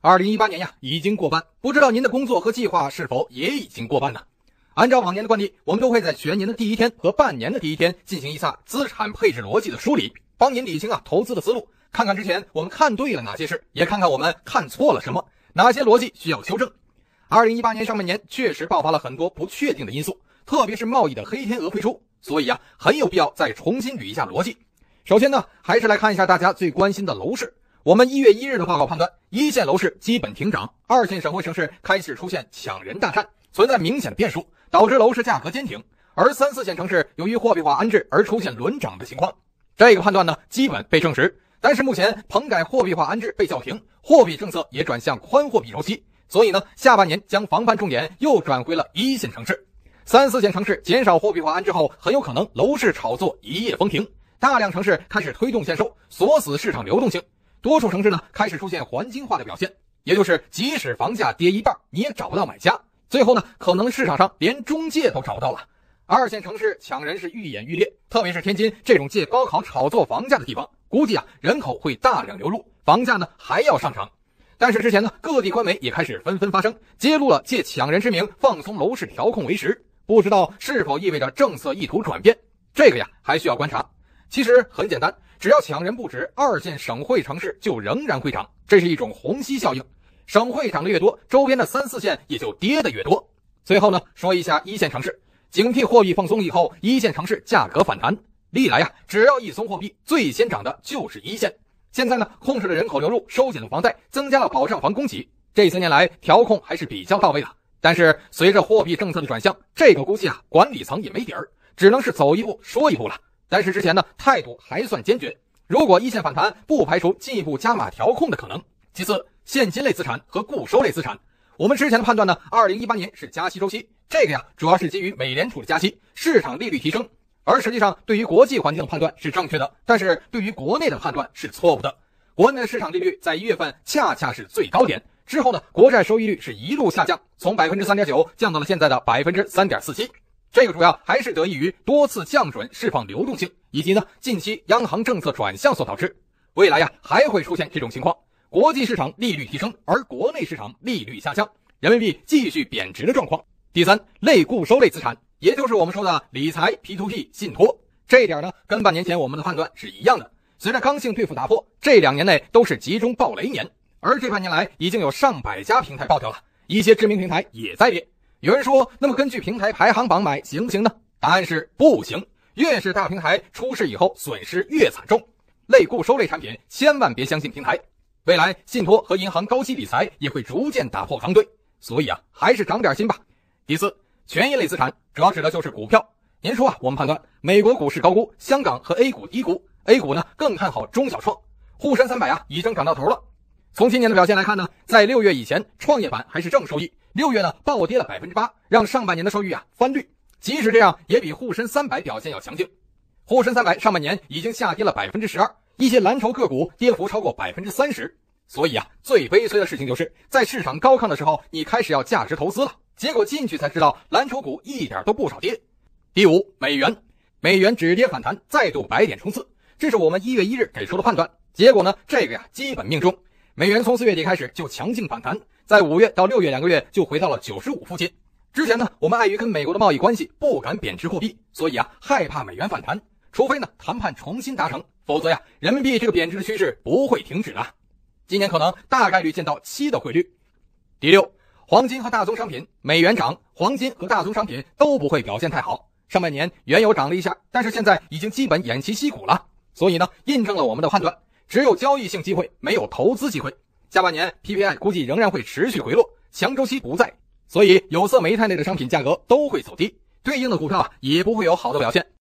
2018年呀已经过半，不知道您的工作和计划是否也已经过半呢？按照往年的惯例，我们都会在全年的第一天和半年的第一天进行一下资产配置逻辑的梳理，帮您理清投资的思路，看看之前我们看对了哪些事，也看看我们看错了什么，哪些逻辑需要修正。2018年上半年确实爆发了很多不确定的因素，特别是贸易的黑天鹅推出，所以很有必要再重新捋一下逻辑。首先呢，还是来看一下大家最关心的楼市。我们1月1日的报告判断，一线楼市基本停涨，二线省会城市开始出现抢人大战，存在明显的变数，导致楼市价格坚挺，而3、4线城市由于货币化安置而出现轮涨的情况。这个判断呢，基本被证实。但是目前棚改货币化安置被叫停，货币政策也转向宽货币周期，所以呢，下半年将防范重点又转回了1线城市。3、4线城市减少货币化安置后，很有可能楼市炒作一夜封停，大量城市开始推动限售，锁死市场流动性。多数城市呢开始出现环境化的表现，也就是即使房价跌一半，你也找不到买家，最后呢可能市场上连中介都找不到了。2线城市抢人是愈演愈烈，特别是天津这种借高考炒作房价的地方，估计人口会大量流入，房价呢还要上涨。但是之前呢，各地官媒也开始纷纷发声，揭露了借抢人之名放松楼市调控为实，不知道是否意味着政策意图转变，这个还需要观察。其实很简单，只要抢人不止，2线省会城市就仍然会涨，这是一种虹吸效应。省会涨得越多，周边的3、4线也就跌得越多。最后呢，说一下1线城市，警惕货币放松以后，1线城市价格反弹。历来只要一松货币，最先涨的就是1线。现在呢，控制了人口流入，收紧了房贷，增加了保障房供给，这3年来调控还是比较到位的。但是随着货币政策的转向，这个估计管理层也没底儿，只能是走一步说一步了。但是之前呢，态度还算坚决，如果1线反弹，不排除进一步加码调控的可能。其次，现金类资产和固收类资产，我们之前的判断呢，2018年是加息周期，这个主要是基于美联储的加息，市场利率提升，而实际上对于国际环境的判断是正确的，但是对于国内的判断是错误的。国内的市场利率在1月份恰恰是最高点，之后呢，国债收益率是一路下降，从 3.9% 降到了现在的 3.47%。这个主要还是得益于多次降准释放流动性，以及呢近期央行政策转向所导致。未来还会出现这种情况，国际市场利率提升，而国内市场利率下降，人民币继续贬值的状况。第三，类固收类资产，也就是我们说的理财、P2P、信托，这一点呢跟半年前我们的判断是一样的。随着刚性兑付打破，这2年内都是集中暴雷年，而这半年来已经有上百家平台爆掉了，一些知名平台也在列。有人说，那么根据平台排行榜买行不行呢？答案是不行，越是大平台出事以后损失越惨重。类固收类产品千万别相信平台，未来信托和银行高息理财也会逐渐打破行队，所以还是长点心吧。第四，权益类资产主要指的就是股票。年初我们判断美国股市高估，香港和 A 股低估， A 股呢更看好中小创，沪深300已经涨到头了。从今年的表现来看呢，在6月以前，创业板还是正收益，6月呢暴跌了 8%， 让上半年的收益翻绿。即使这样，也比沪深300表现要强劲。沪深300上半年已经下跌了 12%， 一些蓝筹个股跌幅超过 30%。所以最悲催的事情就是在市场高亢的时候，你开始要价值投资了，结果进去才知道蓝筹股一点都不少跌。第五，美元止跌反弹，再度100点冲刺，这是我们1月1日给出的判断。结果呢，这个基本命中。美元从4月底开始就强劲反弹，在5月到6月2个月就回到了95附近。之前呢，我们碍于跟美国的贸易关系，不敢贬值货币，所以害怕美元反弹，除非呢谈判重新达成，否则人民币这个贬值的趋势不会停止的。今年可能大概率见到7的汇率。第六，黄金和大宗商品，美元涨，黄金和大宗商品都不会表现太好。上半年原油涨了一下，但是现在已经基本偃旗息鼓了，所以呢，印证了我们的判断，只有交易性机会，没有投资机会。下半年 PPI 估计仍然会持续回落，强周期不在，所以有色煤炭类的商品价格都会走低，对应的股票也不会有好的表现。